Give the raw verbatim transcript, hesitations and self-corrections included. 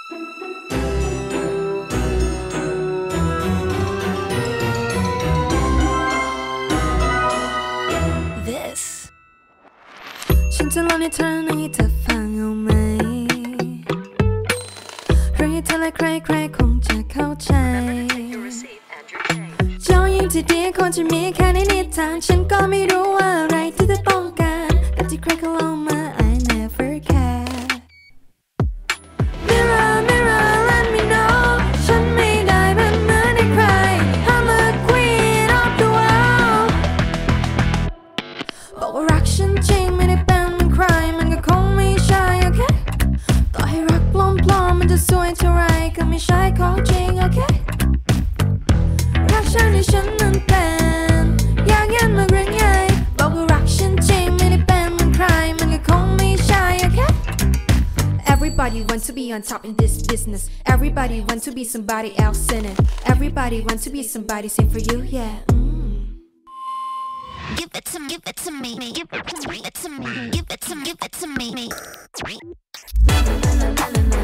VIIS ฉันจะเล่าในเธอให้เธอฟังเอาไหมเรื่องที่เธอและใครๆคงจะเข้าใจเจ้าหญิงที่ดีควรจะมีแค่ในนิทานฉันก็ไม่รู้ว่าอะไรที่เธอต้องการแต่ที่ใครเขาเล่ามา I never care Mirror Mirror let me know ฉันไม่ได้เป็นเหมือนใคร I'm a queen of the world บอกว่ารักฉันจริงไม่ได้เป็นเหมือนใครมันก็คงไม่ใช่โอเคต่อให้รักปลอมๆมันจะสวยเท่าไรก็ไม่ใช่ของจริงโอเครักฉันที่ฉันนั้นเป็นอยากเห็นมันเรื่องใหญ่บอกว่ารักฉันจริงไม่ได้เป็นเหมือนใครมันก็คงไม่ใช่โอเค Everybody wants to be on top in this business Everybody wants to be somebody else in it Everybody wants to be somebody same for you yeah mm. Give it to me give it to me give it to me give it to me give it to me give it to me